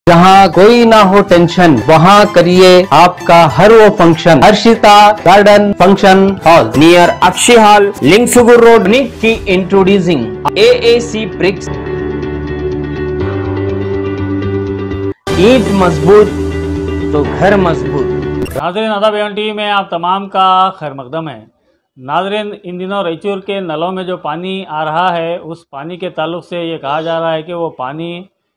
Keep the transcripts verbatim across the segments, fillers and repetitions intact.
जहाँ कोई ना हो टेंशन, वहाँ करिए आपका हर वो function. Harshita garden function hall near Akshay hall, Lingsugur road. की introducing A A C bricks. ईंट मजबूत तो घर मजबूत। नाज़रीन आदाब एवन टीवी में आप तमाम का खैर मकदम है। नाज़रीन इन दिनों रायचूर के नलों में जो पानी आ रहा है, उस पानी के ताल्लुक से ये कहा जा रहा है कि वो पानी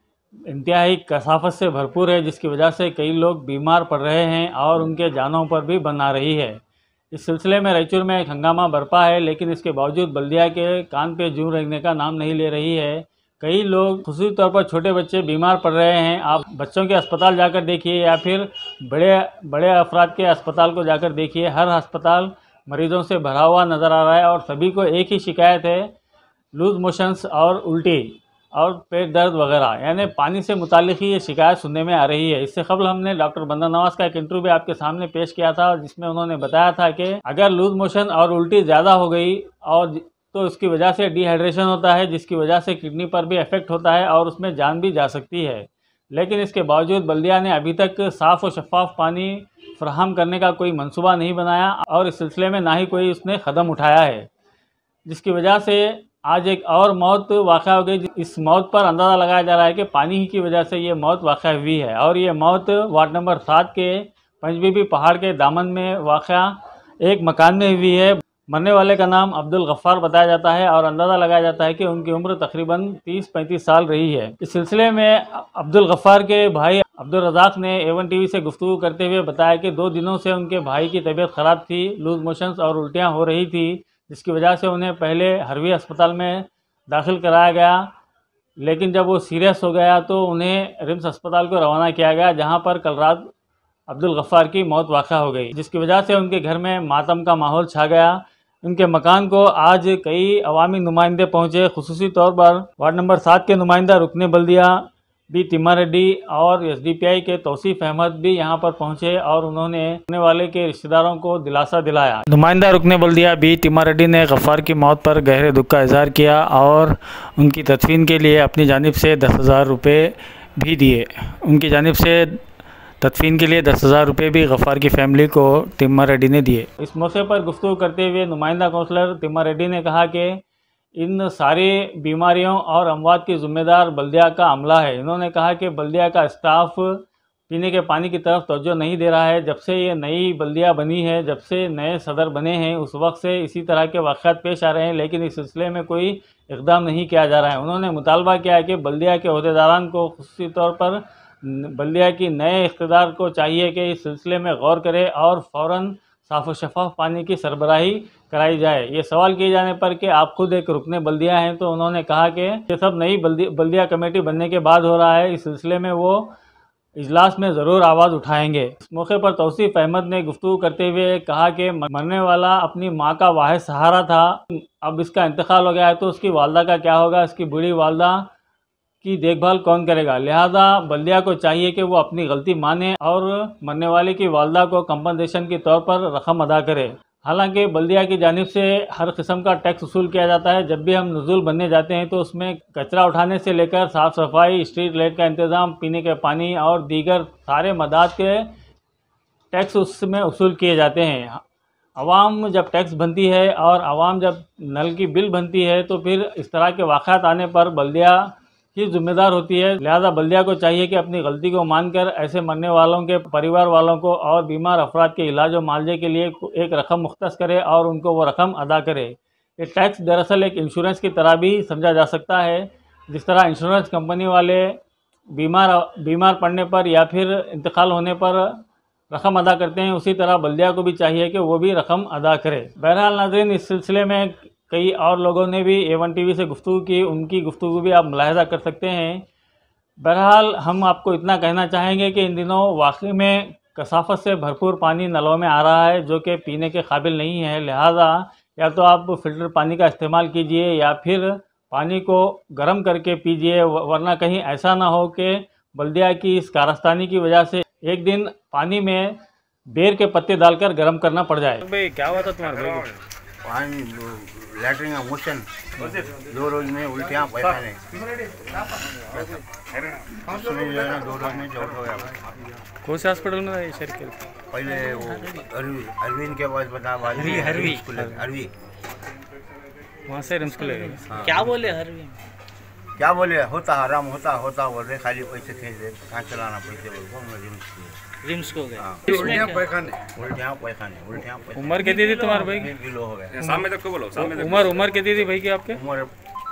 इंतहाई कसाफत से भरपूर है, जिसकी वजह से कई लोग बीमार पड़ रहे हैं और उनके जानों पर भी बन आ रही है। इस सिलसिले में रायचूर में एक हंगामा बरपा है, लेकिन इसके बावजूद बल्दिया के कान पे जूं रखने का नाम नहीं ले रही है। कई लोग खुसूसी तौर पर छोटे बच्चे बीमार पड़ रहे हैं। आप बच्चों के अस्पताल जाकर देखिए या फिर बड़े बड़े अफराद के अस्पताल को जाकर देखिए, हर अस्पताल मरीज़ों से भरा हुआ नज़र आ रहा है और सभी को एक ही शिकायत है, लूज़ मोशंस और उल्टी और पेट दर्द वगैरह, यानी पानी से मुताल्लिक़ ही ये शिकायत सुनने में आ रही है। इससे कबल हमने डॉक्टर बंदा नवाज़ का एक इंटरव्यू भी आपके सामने पेश किया था, जिसमें उन्होंने बताया था कि अगर लूज़ मोशन और उल्टी ज़्यादा हो गई और तो इसकी वजह से डिहाइड्रेशन होता है, जिसकी वजह से किडनी पर भी इफ़ेक्ट होता है और उसमें जान भी जा सकती है। लेकिन इसके बावजूद बल्दिया ने अभी तक साफ़ और शफाफ पानी फराहम करने का कोई मंसूबा नहीं बनाया और इस सिलसिले में ना ही कोई उसने कदम उठाया है, जिसकी वजह से आज एक और मौत वाक़ा हो गई। इस मौत पर अंदाज़ा लगाया जा रहा है कि पानी ही की वजह से ये मौत वाक़ा हुई है और ये मौत वार्ड नंबर सात के पंचबीबी पहाड़ के दामन में वाक़ा एक मकान में हुई है। मरने वाले का नाम अब्दुल गफ़ार बताया जाता है और अंदाज़ा लगाया जाता है कि उनकी उम्र तकरीबन तीस पैंतीस साल रही है। इस सिलसिले में अब्दुल गफ़ार के भाई अब्दुल रज़ाक ने एवन टीवी से गुफ्तगू करते हुए बताया कि दो दिनों से उनके भाई की तबीयत ख़राब थी, लूज़ मोशंस और उल्टियाँ हो रही थी, जिसकी वजह से उन्हें पहले हरवी अस्पताल में दाखिल कराया गया। लेकिन जब वो सीरियस हो गया तो उन्हें रिम्स अस्पताल को रवाना किया गया, जहां पर कल रात अब्दुल गफ़ार की मौत वाक़ा हो गई, जिसकी वजह से उनके घर में मातम का माहौल छा गया। उनके मकान को आज कई अवामी नुमाइंदे पहुँचे, खुसूसी तौर पर वार्ड नंबर सात के नुमाइंदा रुकने बल्दिया बी तिम्मारेड्डी और एस डी पी आई के तौसीफ अहमद भी यहां पर पहुंचे और उन्होंने होने वाले के रिश्तेदारों को दिलासा दिलाया। नुमाइंदा रुकने बल्दिया बी तिम्मारेड्डी ने गफ़ार की मौत पर गहरे दुख का इजहार किया और उनकी तदफीन के लिए अपनी जानिब से दस हज़ार रुपये भी दिए। उनकी जानिब से तदफीन के लिए दस हज़ार रुपये भी गफ़ार की फैमिली को तिम्मारेड्डी ने दिए। इस मौके पर गुफ्तगू करते हुए नुमाइंदा काउंसलर तिम्मारेड्डी ने कहा कि इन सारी बीमारियों और अमवात की ज़िम्मेदार बल्दिया का अमला है। इन्होंने कहा कि बल्दिया का स्टाफ पीने के पानी की तरफ तवज्जो नहीं दे रहा है। जब से ये नई बल्दिया बनी है, जब से नए सदर बने हैं, उस वक्त से इसी तरह के वाक़यात पेश आ रहे हैं, लेकिन इस सिलसिले में कोई इक़दाम नहीं किया जा रहा है। उन्होंने मुतालबा किया है कि बल्दिया के अहदेदारान को खुसूसी तौर पर बल्दिया की नए इक़्तिदार को चाहिए कि इस सिलसिले में गौर करे और फ़ौरन साफ़ व शफाफ पानी की सरबराही कराई जाए। ये सवाल किए जाने पर कि आप खुद एक रुकने बल्दिया हैं, तो उन्होंने कहा कि ये सब नई बल्दि बल्दिया कमेटी बनने के बाद हो रहा है, इस सिलसिले में वो इजलास में ज़रूर आवाज़ उठाएंगे। इस मौके पर तौसीफ अहमद ने गुफ्तगू करते हुए कहा कि मरने वाला अपनी माँ का वाहिद सहारा था, अब इसका इंतकाल हो गया है तो उसकी वालदा का क्या होगा, इसकी बूढ़ी वालदा की देखभाल कौन करेगा। लिहाजा बल्दिया को चाहिए कि वो अपनी गलती माने और मरने वाले की वालदा को कंपनसेशन के तौर पर रकम अदा करे। हालांकि बल्दिया की जानिब से हर किस्म का टैक्स वसूल किया जाता है। जब भी हम नज़ुल बनने जाते हैं तो उसमें कचरा उठाने से लेकर साफ़ सफाई, स्ट्रीट लाइट का इंतज़ाम, पीने के पानी और दीगर सारे मदाद के टैक्स उसमें वसूल किए जाते हैं। आवाम जब टैक्स बनती है और आवाम जब नल की बिल बनती है तो फिर इस तरह के वाक़यात आने पर बल्दिया ही जिम्मेदार होती है। लिहाजा बल्दिया को चाहिए कि अपनी गलती को मानकर ऐसे मरने वालों के परिवार वालों को और बीमार अफराद के इलाज और मालजे के लिए एक रकम मुख्तस करे और उनको वो रकम अदा करे। ये टैक्स दरअसल एक इंश्योरेंस की तरह भी समझा जा सकता है। जिस तरह इंश्योरेंस कंपनी वाले बीमार बीमार पड़ने पर या फिर इंतकाल होने पर रकम अदा करते हैं, उसी तरह बल्दिया को भी चाहिए कि वो भी रकम अदा करे। बहरहाल नाज़रीन, इस सिलसिले में कई और लोगों ने भी एवन टीवी से गुफ्तगू की, उनकी गुफ्तगू भी आप मुलाहिज़ा कर सकते हैं। बहरहाल हम आपको इतना कहना चाहेंगे कि इन दिनों वाकई में कसाफत से भरपूर पानी नलों में आ रहा है, जो कि पीने के काबिल नहीं है। लिहाजा या तो आप फ़िल्टर पानी का इस्तेमाल कीजिए या फिर पानी को गर्म करके पीजिए, वरना कहीं ऐसा ना हो कि बल्दिया की इस कारस्तानी की वजह से एक दिन पानी में बेर के पत्ते डालकर गर्म करना पड़ जाए। भाई क्या हुआ था तुम्हारे भाई को? पानी लैटरिन का मोशन दो रोज में उल्टियाँ पैखाने उसमें जो है ना दो रोज में चौथ हो गया। कौन से हॉस्पिटल में है शरीर के? पहले वो अरवी अरविंद के बाद बता हरवी हरवी अरवी वहाँ से रिम्स को ले गए। हाँ। क्या बोले हरवी? क्या बोले होता आराम होता होता बोल रहे खाली पैसे खींच दे कहाँ चलाना पैसे बोल को मैं रिम्स रिम्स को गए। हाँ। उल्टियाँ पैखाने उल्टियाँ पैखाने उल्टियाँ उम्र कितनी थी तुम्हारे भाई की? किलो हो गया। सामने तक को बोलो सामने तक। उम्र उम्र कितनी थी भाई की आपके? उम्र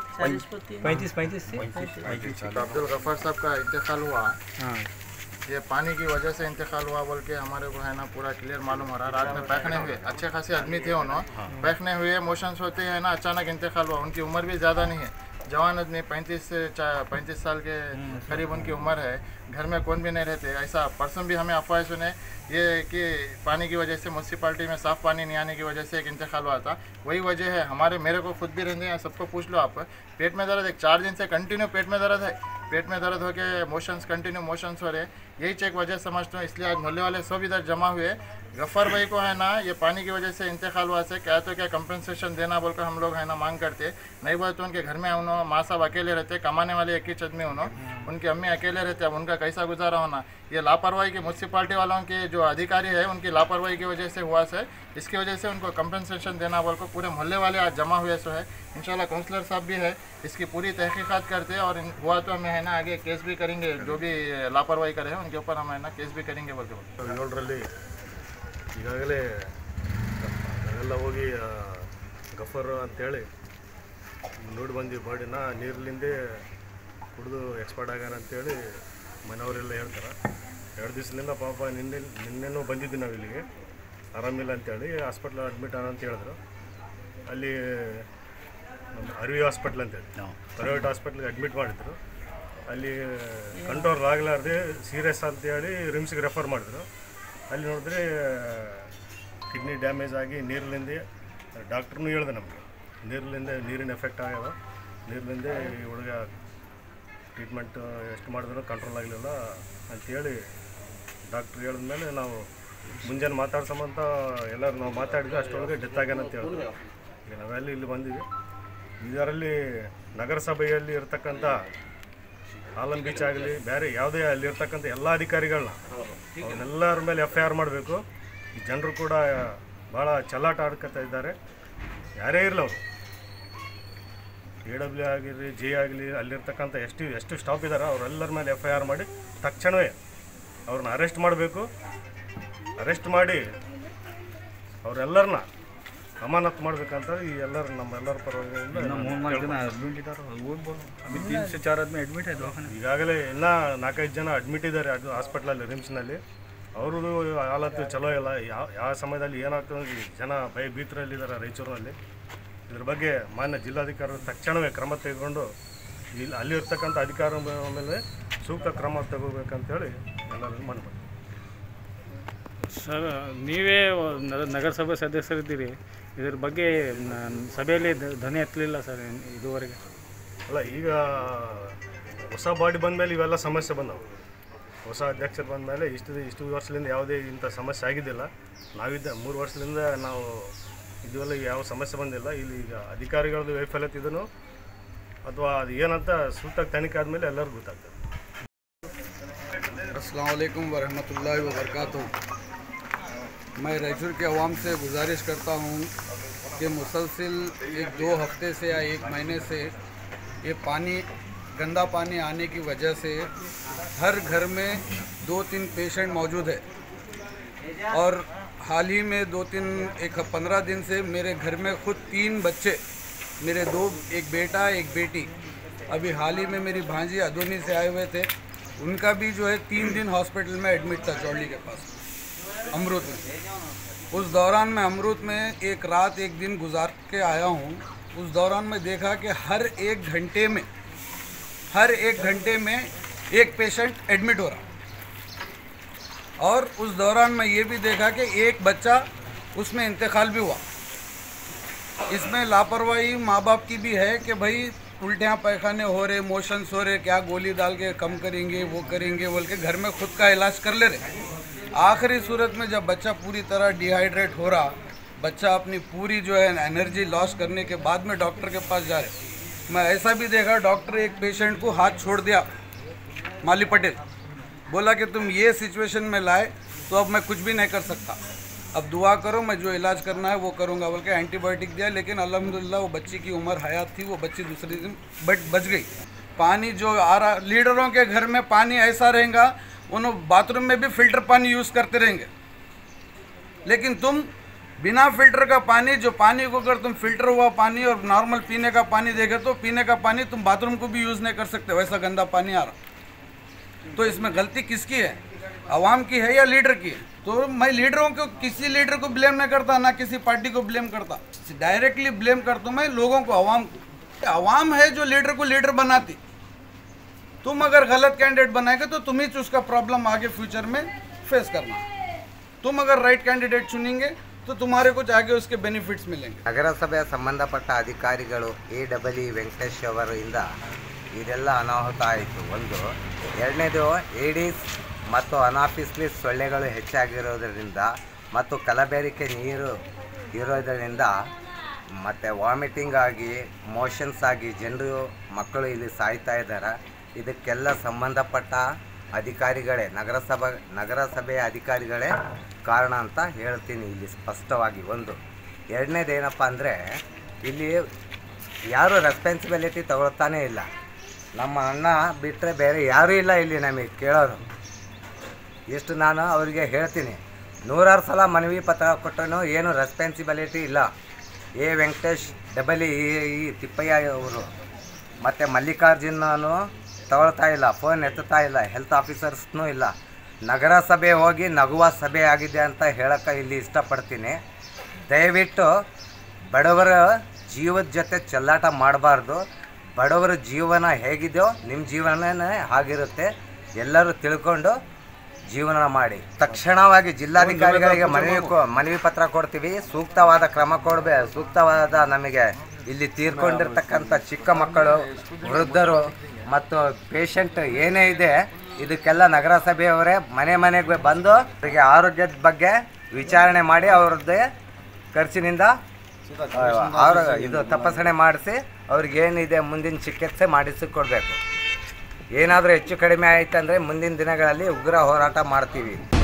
पैंतीस पैंतीस अब्दुल गफ्फार साहब का इंतकाल हुआ। हाँ ये पानी की वजह से इंतकाल हुआ बोल के हमारे को है ना पूरा क्लियर मालूम हो रहा है। रात में पैखने हुए अच्छे खासे आदमी थे उन्होंने, पैखने हुए मोशंस होते हैं ना, अचानक इंतकाल हुआ। उनकी उम्र भी ज़्यादा नहीं है, जवान आदमी पैंतीस से पैंतीस साल के करीब उनकी उम्र है। घर में कौन भी नहीं रहते। ऐसा परसों भी हमें अफवाह सुने ये कि पानी की वजह से म्यूनसिपाल्टी में साफ़ पानी नहीं आने की वजह से एक इंतकाल हुआ था। वही वजह है। हमारे मेरे को खुद भी रहते हैं, सबको पूछ लो आप। पेट में दर्द एक चार दिन से कंटिन्यू पेट में दर्द है। पेट में दर्द हो के मोशंस कंटिन्यू मोशंस हो रहे। यही चेक वजह समझता हूँ, इसलिए आज मोहल्ले वाले सब इधर जमा हुए। गफ्फार भाई को है ना ये पानी की वजह से इंतकाल हुआ से क्या तो क्या कंपनसेशन देना बोलकर हम लोग है ना मांग करते। नहीं बोले तो उनके घर में उन्होंने माँ साहब अकेले रहते, कमाने वाले एक ही छत में उन्होंने, उनकी अम्मी अकेले रहते। अब उनका कैसा गुजारा होना, ये लापरवाही की म्यूनसिपाल्टी वालों के जो अधिकारी है उनकी लापरवाही की वजह से हुआ से, इसकी वजह से उनको कंपनसेशन देना बोल को पूरे मोहल्ले वाले आज जमा हुए सो है। इंशाल्लाह काउंसलर साहब भी है, इसकी पूरी तहकीकात करते हैं और हुआ तो हमें है ना आगे केस भी करेंगे। जो भी लापरवाही करे हैं उनके ऊपर हम है ना केस भी करेंगे बोल के ಏಳರಲ್ಲಿ ಈಗಾಗಲೇ ನಾವೆಲ್ಲ ಹೋಗಿ ಗಫರ್ ಅಂತೇಳಿ ನೋಡಿ ಬಂದ್ವಿ ಬಾಡಿನ ನೀರ್ಲಿಂದೇ ಕುಡಿದು ಎಕ್ಸ್ಪರ್ಟ್ ಆಗ್ಯಾನ ಅಂತೇಳಿ ಮನೆಯವರೆಲ್ಲ ಹೇಳ್ತಾರೆ. ಎರಡು ದಿವಸದಿಂದ ಪಾಪ ನಿನ್ನೆ ನಿನ್ನೆನೂ ಬಂದಿದ್ವಿ ನಾವು ಇಲ್ಲಿಗೆ, ಆರಾಮಿಲ್ಲ ಅಂತೇಳಿ ಹಾಸ್ಪಿಟ್ಲ್ ಅಡ್ಮಿಟ್ ಆನ ಅಂತ ಹೇಳಿದ್ರು. ಅಲ್ಲಿ ನಮ್ಮ ಅರವಿ ಹಾಸ್ಪಿಟ್ಲ್ ಅಂತೇಳಿ ಪ್ರೈವೇಟ್ ಹಾಸ್ಪಿಟ್ಲಿಗೆ ಅಡ್ಮಿಟ್ ಮಾಡಿದ್ರು. ಅಲ್ಲಿ ಕಂಟ್ರೋಲ್ ಆಗಲಾರ್ದೆ ಸೀರಿಯಸ್ ಅಂತೇಳಿ ರಿಮ್ಸ್ಗೆ ರೆಫರ್ ಮಾಡಿದ್ರು. ಅಲ್ಲಿ ನೋಡಿದ್ರೆ ಕಿಡ್ನಿ ಡ್ಯಾಮೇಜ್ ಆಗಿ ನೀರಿನಿಂದ ಡಾಕ್ಟ್ರೂ ಹೇಳ್ದೆ ನಮಗೆ ನೀರಿನಿಂದ ನೀರಿನ ಎಫೆಕ್ಟ್ ಆಗ್ಯದ, ನೀರಿನಿಂದ ಈ ಹುಡುಗ ಟ್ರೀಟ್ಮೆಂಟ್ ಎಷ್ಟು ಮಾಡಿದ್ರು ಕಂಟ್ರೋಲ್ ಆಗಲಿಲ್ಲ ಅಂಥೇಳಿ ಡಾಕ್ಟ್ರು ಹೇಳಿದ್ಮೇಲೆ ನಾವು ಮುಂಜಾನೆ ಮಾತಾಡ್ಸೋಮಂತ ಎಲ್ಲರೂ ನಾವು ಮಾತಾಡಿದ್ವಿ. ಅಷ್ಟರೊಳಗೆ ಡೆತ್ ಆಗ್ಯಾನ ಅಂತ ಹೇಳಿದ್ರು. ಈಗ ನಾವೆಲ್ಲ ಇಲ್ಲಿ ಬಂದಿವಿ. ಇದರಲ್ಲಿ ನಗರಸಭೆಯಲ್ಲಿ ಇರ್ತಕ್ಕಂಥ ಆಲಂ ಬೀಚ್ ಆಗಲಿ ಬೇರೆ ಯಾವುದೇ ಅಲ್ಲಿರ್ತಕ್ಕಂಥ ಎಲ್ಲ ಅಧಿಕಾರಿಗಳನ್ನ ಅವನ್ನೆಲ್ಲರ ಮೇಲೆ ಎಫ್ ಐ ಆರ್ ಮಾಡಬೇಕು. ಈ ಜನರು ಕೂಡ ಭಾಳ ಚಲಾಟ ಆಡ್ಕೊತಾ ಇದ್ದಾರೆ. ಯಾರೇ ಇರಲಿ ಅವರು ಎ ಡಬ್ಲ್ಯೂ ಆಗಿರಲಿ ಜೆ ಆಗಲಿ ಅಲ್ಲಿರ್ತಕ್ಕಂಥ ಎಷ್ಟು ಎಷ್ಟು ಸ್ಟಾಪ್ ಇದ್ದಾರೆ ಅವರೆಲ್ಲರ ಮೇಲೆ ಎಫ್ ಐ ಆರ್ ಮಾಡಿ ತಕ್ಷಣವೇ ಅವ್ರನ್ನ ಅರೆಸ್ಟ್ ಮಾಡಬೇಕು. ಅರೆಸ್ಟ್ ಮಾಡಿ ಅವರೆಲ್ಲರನ್ನ ಅಮಾನತ್ ಮಾಡ್ಬೇಕಂತ ಈ ಎಲ್ಲರೂ ನಮ್ಮೆಲ್ಲರ ಪರವಾಗಿ ಈಗಾಗಲೇ ಇನ್ನೂ ನಾಲ್ಕೈದು ಜನ ಅಡ್ಮಿಟ್ ಇದ್ದಾರೆ ಅದು ಹಾಸ್ಪಿಟ್ಲಲ್ಲಿ ರಿಮ್ಸ್ನಲ್ಲಿ. ಅವ್ರದ್ದು ಹಾಲತ್ತು ಚಲೋ ಇಲ್ಲ. ಯಾವ ಯಾವ ಸಮಯದಲ್ಲಿ ಏನಾಗ್ತದೆ ಜನ ಭಯ ಭೀತರಲ್ಲಿದ್ದಾರೆ ರಾಯಚೂರಿನಲ್ಲಿ. ಇದ್ರ ಬಗ್ಗೆ ಮಾನ್ಯ ಜಿಲ್ಲಾಧಿಕಾರಿ ತಕ್ಷಣವೇ ಕ್ರಮ ತೆಗೆದುಕೊಂಡು ಇಲ್ಲಿ ಅಲ್ಲಿರ್ತಕ್ಕಂಥ ಅಧಿಕಾರ ಮೇಲೆ ಸೂಕ್ತ ಕ್ರಮ ತಗೋಬೇಕಂತೇಳಿ ಎಲ್ಲರಿಗೂ ಮನವಿ. ಸರ್ ನೀವೇ ನಗರಸಭೆ ಸದಸ್ಯರಿದ್ದೀರಿ, ಇದ್ರ ಬಗ್ಗೆ ಸಭೆಯಲ್ಲಿ ಧ್ವನಿ ಎತ್ತಲಿಲ್ಲ ಸರ್ ಇದುವರೆಗೆ? ಅಲ್ಲ, ಈಗ ಹೊಸ ಬಾಡಿ ಬಂದ ಮೇಲೆ ಇವೆಲ್ಲ ಸಮಸ್ಯೆ ಬಂದವು. ಹೊಸ ಅಧ್ಯಕ್ಷರು ಬಂದ ಮೇಲೆ ಇಷ್ಟು ಇಷ್ಟು ವರ್ಷದಿಂದ ಯಾವುದೇ ಇಂಥ ಸಮಸ್ಯೆ ಆಗಿದ್ದಿಲ್ಲ. ನಾವಿದ್ದ ಮೂರು ವರ್ಷದಿಂದ ನಾವು ಇದೆಲ್ಲ ಯಾವ ಸಮಸ್ಯೆ ಬಂದಿಲ್ಲ. ಇಲ್ಲಿ ಈಗ ಅಧಿಕಾರಿಗಳದ್ದು ವೈಫಲ್ಯತೆ ಇದನ್ನು ಅಥವಾ ಅದು ಏನಂತ ಸೂಕ್ತ ತನಿಖೆ ಆದಮೇಲೆ ಎಲ್ಲರಿಗೂ ಗೊತ್ತಾಗ್ತದೆ. अस्सलाम वालेकुम वरहमतुल्लाहि वबरकातुहू। मैं रायचूर के अवाम से गुजारिश करता हूँ कि मुसलसिल एक दो हफ्ते से या एक महीने से ये पानी गंदा पानी आने की वजह से हर घर में दो तीन पेशेंट मौजूद है और हाल ही में दो तीन एक पंद्रह दिन से मेरे घर में खुद तीन बच्चे, मेरे दो एक बेटा एक बेटी, अभी हाल ही में मेरी भांजी अदोनी से आए हुए थे, उनका भी जो है तीन दिन हॉस्पिटल में एडमिट था चौड़ी के पास अमरूद में। उस दौरान मैं अमरूद में एक रात एक दिन गुजार के आया हूँ। उस दौरान मैं देखा कि हर एक घंटे में हर एक घंटे में एक पेशेंट एडमिट हो रहा और उस दौरान मैं ये भी देखा कि एक बच्चा उसमें इंतकाल भी हुआ। इसमें लापरवाही माँ बाप की भी है कि भाई उल्टियाँ पैखाने हो रहे, मोशंस हो रहे, क्या गोली डाल के कम करेंगे वो करेंगे बोल के घर में खुद का इलाज कर ले रहे। आखिरी सूरत में जब बच्चा पूरी तरह डिहाइड्रेट हो रहा बच्चा अपनी पूरी जो है एनर्जी लॉस करने के बाद में डॉक्टर के पास जा रहे। मैं ऐसा भी देखा, डॉक्टर एक पेशेंट को हाथ छोड़ दिया, माली पटेल बोला कि तुम ये सिचुएशन में लाए तो अब मैं कुछ भी नहीं कर सकता, अब दुआ करो, मैं जो इलाज करना है वो करूँगा बोल के एंटीबायोटिक दिया। लेकिन अल्हम्दुलिल्लाह वो बच्ची की उम्र हयात थी, वो बच्ची दूसरे दिन बट बच गई। पानी जो आ रहा, लीडरों के घर में पानी ऐसा रहेगा, उन्होंने बाथरूम में भी फिल्टर पानी यूज़ करते रहेंगे, लेकिन तुम बिना फिल्टर का पानी, जो पानी को अगर तुम फिल्टर हुआ पानी और नॉर्मल पीने का पानी देगे तो पीने का पानी तुम बाथरूम को भी यूज़ नहीं कर सकते, वैसा गंदा पानी आ रहा। तो इसमें गलती किसकी है, आवाम की है या लीडर की है? तो मैं लीडरों को, किसी लीडर को ब्लेम नहीं करता, ना किसी पार्टी को ब्लेम करता, डायरेक्टली ब्लेम करता हूँ मैं लोगों को, आवाम को। आवाम है जो लीडर को लीडर बनाती। तुम अगर गलत कैंडिडेट बनाएगे तो तुम ही उसका प्रॉब्लम आगे फ्यूचर में फेस करना। तुम अगर राइट कैंडिडेट चुनेंगे तो तुम्हारे कुछ आगे उसके ಬೆನಿಫಿಟ್ಸ್ मिलेंगे। ನಗರಸಭೆ ಸಂಬಂಧಪಟ್ಟ ಅಧಿಕಾರಿಗಳು ಎ ಡಬ್ಲ್ಯೂ ವೆಂಕಟೇಶ್ ಅವರಿಂದ ಇದೆಲ್ಲ ಅನಾಹುತ ಆಯಿತು ಒಂದು. ಎರಡನೇದು ಏಡಿಸ್ ಮತ್ತು ಅನಾಫಿಸ್ಲಿ ಸೊಳ್ಳೆಗಳು ಹೆಚ್ಚಾಗಿರೋದರಿಂದ ಮತ್ತು ಕಲಬೆರಕೆ ನೀರು ಇರೋದರಿಂದ ಮತ್ತು ವಾಮಿಟಿಂಗ್ ಆಗಿ ಮೋಷನ್ಸ್ ಆಗಿ ಜನರು ಮಕ್ಕಳು ಇಲ್ಲಿ ಸಾಯ್ತಾ ಇದ್ದಾರೆ. ಇದಕ್ಕೆಲ್ಲ ಸಂಬಂಧಪಟ್ಟ ಅಧಿಕಾರಿಗಳೇ, ನಗರಸಭೆ ನಗರಸಭೆಯ ಅಧಿಕಾರಿಗಳೇ ಕಾರಣ ಅಂತ ಹೇಳ್ತೀನಿ ಇಲ್ಲಿ ಸ್ಪಷ್ಟವಾಗಿ. ಒಂದು ಎರಡನೇದು ಏನಪ್ಪ ಅಂದರೆ ಇಲ್ಲಿ ಯಾರೂ ರೆಸ್ಪಾನ್ಸಿಬಿಲಿಟಿ ತಗೊಳ್ತಾನೇ ಇಲ್ಲ. ನಮ್ಮ ಅಣ್ಣ ಬಿಟ್ಟರೆ ಬೇರೆ ಯಾರೂ ಇಲ್ಲ ಇಲ್ಲಿ ನಮಗೆ ಕೇಳೋರು. ಎಷ್ಟು ನಾನು ಅವರಿಗೆ ಹೇಳ್ತೀನಿ, ನೂರಾರು ಸಲ ಮನವಿ ಪತ್ರ ಕೊಟ್ಟರೂ ಏನು ರೆಸ್ಪಾನ್ಸಿಬಿಲಿಟಿ ಇಲ್ಲ. A Venkatesh double E E Tippayya ಅವರು ಮತ್ತು ಮಲ್ಲಿಕಾರ್ಜುನನು ತಗೊಳ್ತಾ ಇಲ್ಲ, ಫೋನ್ ಎತ್ತುತ್ತಾ ಇಲ್ಲ, ಹೆಲ್ತ್ ಆಫೀಸರ್ಸ್ನೂ ಇಲ್ಲ. ನಗರಸಭೆ ಹೋಗಿ ನಗುವ ಸಭೆ ಆಗಿದೆ ಅಂತ ಹೇಳೋಕ್ಕೆ ಇಲ್ಲಿ ಇಷ್ಟಪಡ್ತೀನಿ. ದಯವಿಟ್ಟು ಬಡವರ ಜೀವದ ಜೊತೆ ಚೆಲ್ಲಾಟ ಮಾಡಬಾರ್ದು. ಬಡವರ ಜೀವನ ಹೇಗಿದೆಯೋ ನಿಮ್ಮ ಜೀವನನೇ ಆಗಿರುತ್ತೆ. ಎಲ್ಲರೂ ತಿಳ್ಕೊಂಡು ಜೀವನ ಮಾಡಿ. ತಕ್ಷಣವಾಗಿ ಜಿಲ್ಲಾಧಿಕಾರಿಗಳಿಗೆ ಮನವಿ ಮನವಿ ಪತ್ರ ಕೊಡ್ತೀವಿ. ಸೂಕ್ತವಾದ ಕ್ರಮ ಕೊಡಬೇ ಸೂಕ್ತವಾದ ನಮಗೆ ಇಲ್ಲಿ ತೀರ್ಕೊಂಡಿರ್ತಕ್ಕಂಥ ಚಿಕ್ಕ ಮಕ್ಕಳು, ವೃದ್ಧರು ಮತ್ತು ಪೇಷಂಟ್ ಏನೇ ಇದೆ ಇದಕ್ಕೆಲ್ಲ ನಗರಸಭೆಯವರೇ ಮನೆ ಮನೆಗೆ ಬಂದು ಅವರಿಗೆ ಆರೋಗ್ಯದ ಬಗ್ಗೆ ವಿಚಾರಣೆ ಮಾಡಿ ಅವ್ರದ್ದೇ ಖರ್ಚಿನಿಂದ ಆರೋ ಇದು ತಪಾಸಣೆ ಮಾಡಿಸಿ ಅವ್ರಿಗೇನಿದೆ ಮುಂದಿನ ಚಿಕಿತ್ಸೆ ಮಾಡಿಸಿಕೊಡ್ಬೇಕು. ಏನಾದರೂ ಹೆಚ್ಚು ಕಡಿಮೆ ಆಯಿತಂದರೆ ಮುಂದಿನ ದಿನಗಳಲ್ಲಿ ಉಗ್ರ ಹೋರಾಟ ಮಾಡ್ತೀವಿ.